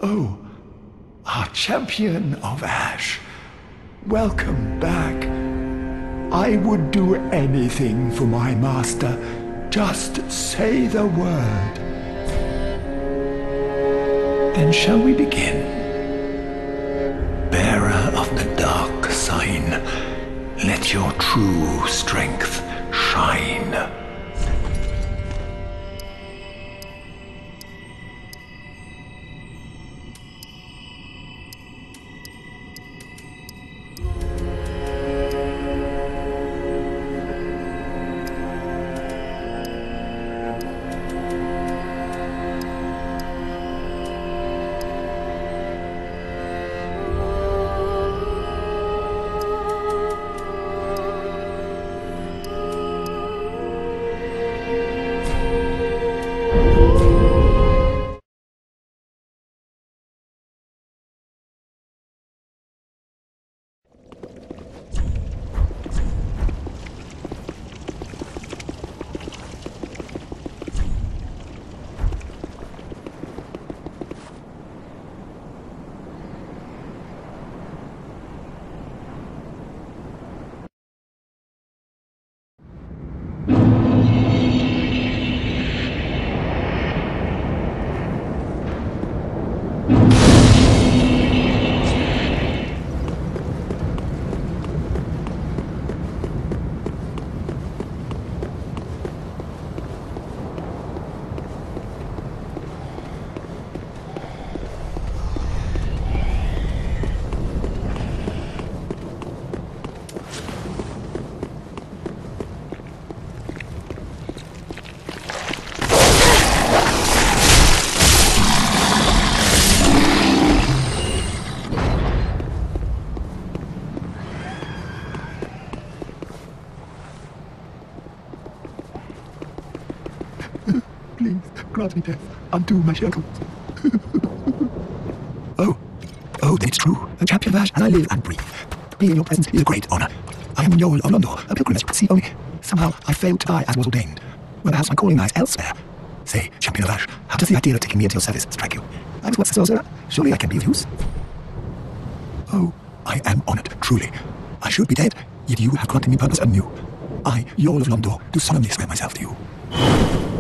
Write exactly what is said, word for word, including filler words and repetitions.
Oh, our champion of Ash. Welcome back. I would do anything for my master. Just say the word. Then shall we begin? Bearer of the dark sign, let your true strength shine. Please, grant me death. Undo my shackles. oh, oh, then it's true. A champion of Ash, and I live and breathe. To be in your presence is a great honor. I am Njol of Londor, a pilgrimage. See, only somehow I failed to die as was ordained. Well, perhaps my calling lies elsewhere. Say, champion of Ash, how does the idea of taking me into your service strike you? I was once a sorcerer. Surely I can be of use. Oh, I am honored, truly. I should be dead, yet you have granted me purpose anew. I, Njol of Londor, do solemnly swear myself to you.